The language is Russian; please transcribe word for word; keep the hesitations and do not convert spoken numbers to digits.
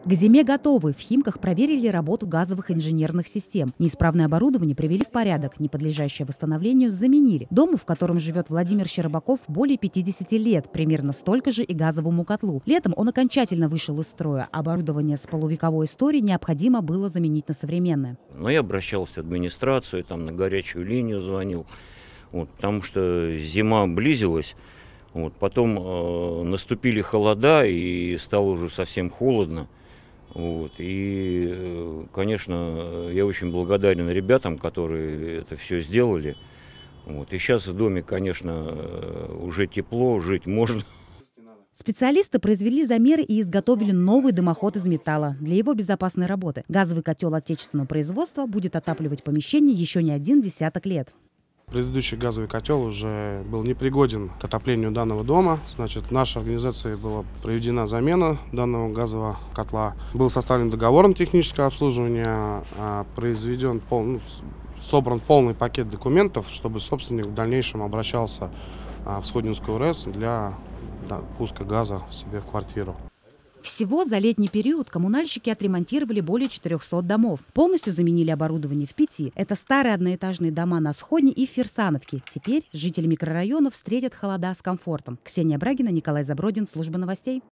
К зиме готовы. В Химках проверили работу газовых инженерных систем. Неисправное оборудование привели в порядок, не подлежащее восстановлению заменили. Дому, в котором живет Владимир Щербаков, более пятидесяти лет, примерно столько же и газовому котлу. Летом он окончательно вышел из строя. Оборудование с полувековой историей необходимо было заменить на современное. Но я обращался в администрацию, там на горячую линию звонил, вот, потому что зима близилась. Вот, потом э, наступили холода и стало уже совсем холодно. Вот, и, э, конечно, я очень благодарен ребятам, которые это все сделали. Вот, и сейчас в доме, конечно, э, уже тепло, жить можно. Специалисты произвели замеры и изготовили новый дымоход из металла для его безопасной работы. Газовый котел отечественного производства будет отапливать помещение еще не один десяток лет. Предыдущий газовый котел уже был непригоден к отоплению данного дома. Значит, нашей организацией была проведена замена данного газового котла. Был составлен договор на техническое обслуживание, произведен, пол, ну, собран полный пакет документов, чтобы собственник в дальнейшем обращался в Сходнинскую РЭС для да, пуска газа себе в квартиру. Всего за летний период коммунальщики отремонтировали более четырёхсот домов. Полностью заменили оборудование в пяти. Это старые одноэтажные дома на Сходне и в Фирсановке. Теперь жители микрорайонов встретят холода с комфортом. Ксения Брагина, Николай Забродин, служба новостей.